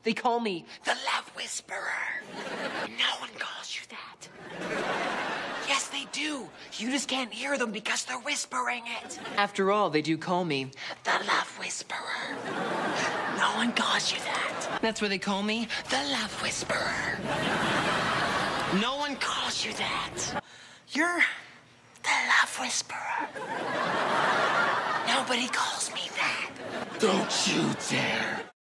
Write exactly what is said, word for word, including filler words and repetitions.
They call me the Love Whisperer. No one calls you that. Yes, they do. You just can't hear them because they're whispering it. After all, they do call me the Love Whisperer. No one calls you that. That's why they call me the Love Whisperer. No one calls you that. You're the Love Whisperer. Nobody calls me that. Don't you dare.